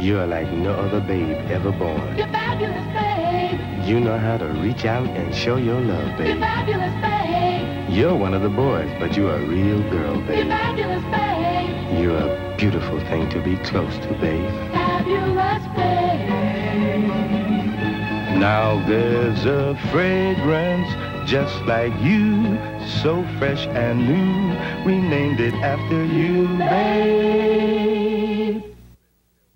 You're like no other babe ever born. You're fabulous, babe. You know how to reach out and show your love, babe. You're fabulous, babe. You're one of the boys, but you're a real girl, You're babe. fabulous, babe. You're a beautiful thing to be close to, babe. Fabulous, babe. Now there's a fragrance just like you, so fresh and new. We named it after you, babe.